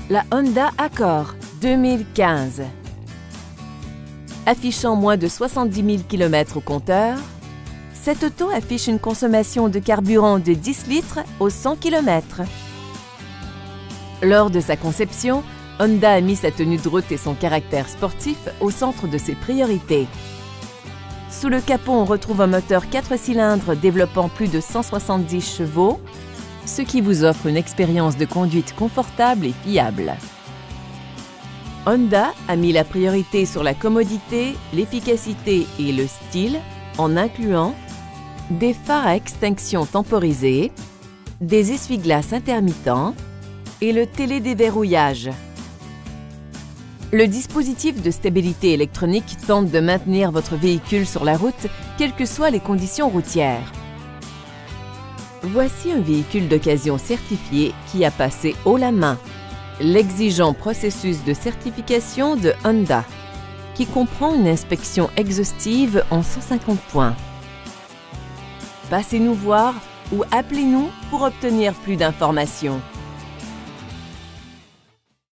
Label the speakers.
Speaker 1: La Honda Accord 2015. Affichant moins de 70 000 km au compteur, cette auto affiche une consommation de carburant de 10 litres au 100 km. Lors de sa conception, Honda a mis sa tenue de route et son caractère sportif au centre de ses priorités. Sous le capot, on retrouve un moteur 4 cylindres développant plus de 170 chevaux, ce qui vous offre une expérience de conduite confortable et fiable. Honda a mis la priorité sur la commodité, l'efficacité et le style en incluant des phares à extinction temporisée, des essuie-glaces intermittents et le télédéverrouillage. Le dispositif de stabilité électronique tente de maintenir votre véhicule sur la route, quelles que soient les conditions routières. Voici un véhicule d'occasion certifié qui a passé haut la main l'exigeant processus de certification de Honda, qui comprend une inspection exhaustive en 150 points. Passez nous voir ou appelez-nous pour obtenir plus d'informations.